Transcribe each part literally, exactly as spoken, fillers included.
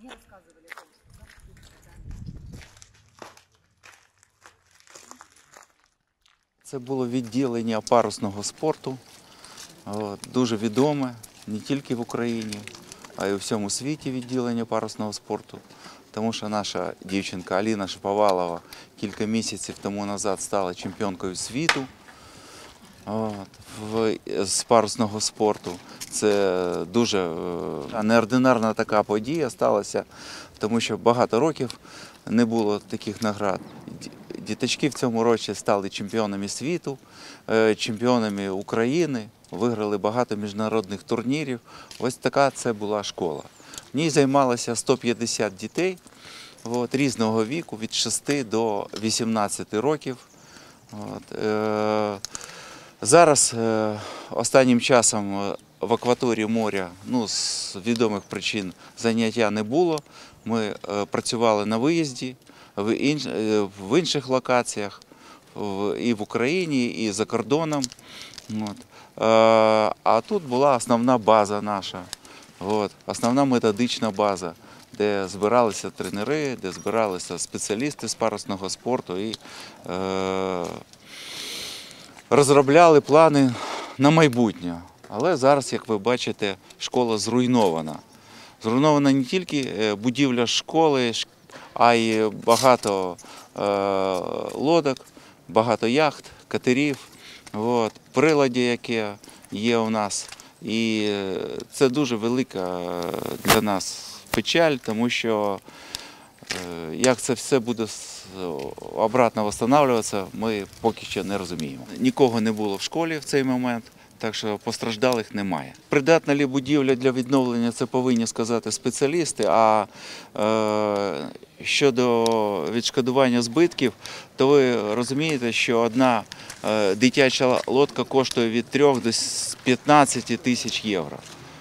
Це було відділення парусного спорту, дуже відоме не тільки в Україні, а й у всьому світі відділення парусного спорту. Тому що наша дівчинка Аліна Шаповалова кілька місяців тому назад стала чемпіонкою світу з парусного спорту. Це дуже неординарна така подія сталася, тому що багато років не було таких наград. Діточки в цьому році стали чемпіонами світу, чемпіонами України, виграли багато міжнародних турнірів. Ось така це була школа. В ній займалося сто п'ятдесят дітей от, різного віку, від шести до вісімнадцяти років. От, е, зараз е, останнім часом в акваторії моря, ну, з відомих причин, заняття не було. Ми е, працювали на виїзді, в, інш, е, в інших локаціях, в, і в Україні, і за кордоном. От. Е, а тут була основна база наша. От, основна методична база, де збиралися тренери, де збиралися спеціалісти з парусного спорту і е, розробляли плани на майбутнє. Але зараз, як ви бачите, школа зруйнована. Зруйнована не тільки будівля школи, а й багато е, лодок, багато яхт, катерів, от, прилади, які є у нас. І це дуже велика для нас печаль, тому що як це все буде обратно відновлюватися, ми поки що не розуміємо. Нікого не було в школі в цей момент, так що постраждалих немає. Придатна ли будівля для відновлення, це повинні сказати спеціалісти, а е, щодо відшкодування збитків, то ви розумієте, що одна е, дитяча лодка коштує від трьох до п'ятнадцяти тисяч євро.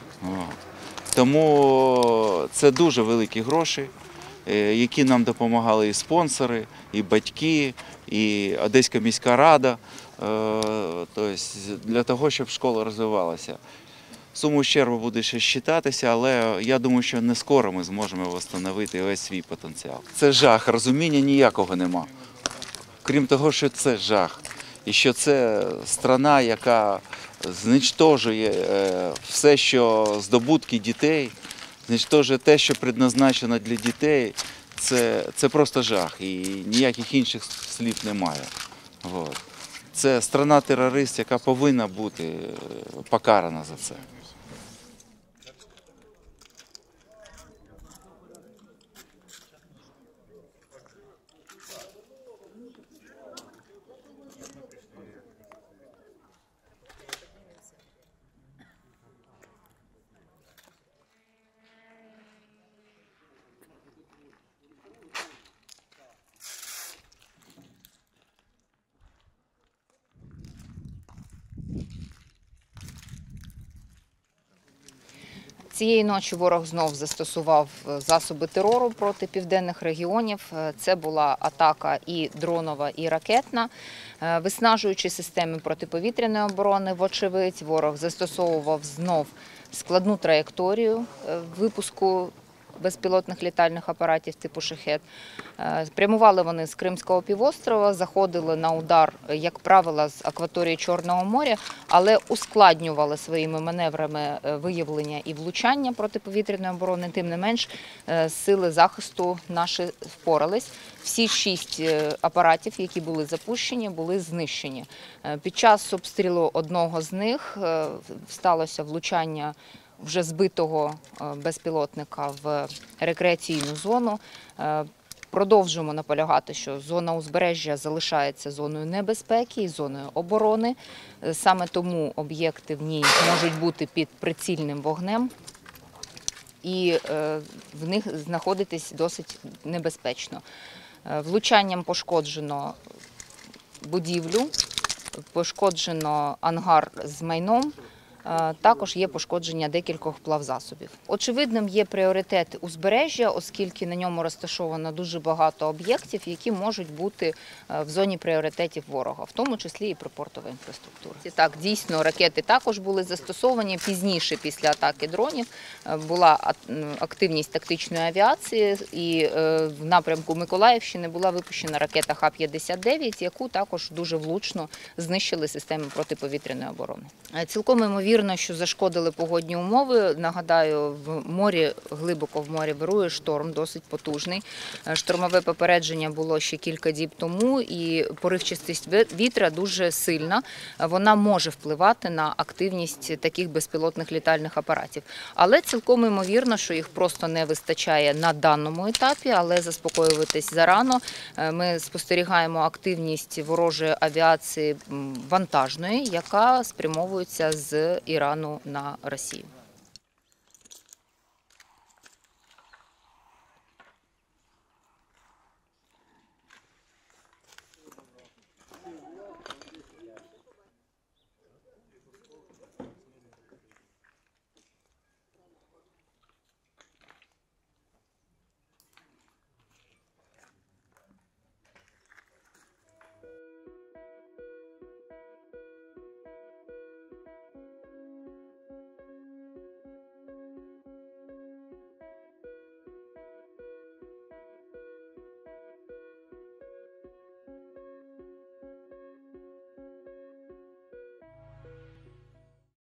Тому це дуже великі гроші, які нам допомагали і спонсори, і батьки, і Одеська міська рада, тобто для того, щоб школа розвивалася. Сума ущербу буде ще считатися, але я думаю, що не скоро ми зможемо відновити весь свій потенціал. Це жах, розуміння ніякого нема. Крім того, що це жах. І що це країна, яка знищує все, що здобутки дітей, знищує те, що предназначено для дітей. Це, це просто жах і ніяких інших слів немає. От. Це країна-терорист, яка повинна бути покарана за це. Цієї ночі ворог знов застосував засоби терору проти південних регіонів. Це була атака і дронова, і ракетна. Виснажуючи системи протиповітряної оборони, вочевидь, ворог застосовував знов складну траєкторію випуску безпілотних літальних апаратів типу «Шахед». Прямували вони з Кримського півострова, заходили на удар, як правило, з акваторії Чорного моря, але ускладнювали своїми маневрами виявлення і влучання протиповітряної оборони. Тим не менш, сили захисту наші впорались. Всі шість апаратів, які були запущені, були знищені. Під час обстрілу одного з них сталося влучання вже збитого безпілотника в рекреаційну зону. Продовжуємо наполягати, що зона узбережжя залишається зоною небезпеки і зоною оборони. Саме тому об'єкти в ній можуть бути під прицільним вогнем і в них знаходитись досить небезпечно. Влучанням пошкоджено будівлю, пошкоджено ангар з майном, Е, Також є пошкодження декількох плавзасобів. Очевидним є пріоритет узбережжя, оскільки на ньому розташовано дуже багато об'єктів, які можуть бути е, в зоні пріоритетів ворога, в тому числі і припортова інфраструктура. І так, дійсно, ракети також були застосовані. Пізніше, після атаки дронів, е, була а- м, активність тактичної авіації, і е, в напрямку Миколаївщини була випущена ракета Х п'ятдесят дев'ять, яку також дуже влучно знищили системи протиповітряної оборони. Е, Цілком ймовірно, що зашкодили погодні умови. Нагадаю, в морі, глибоко в морі вирує шторм, досить потужний. Е, Штормове попередження було ще кілька діб тому, і поривчастість ве- вітра дуже сильна. Е, Вона може впливати на активність таких безпілотних літальних апаратів. Але цілком ймовірно, що їх просто не вистачає на даному етапі, але заспокоюватись зарано. Е, Ми спостерігаємо активність ворожої авіації м, вантажної, яка спрямовується з Ірану на Росію.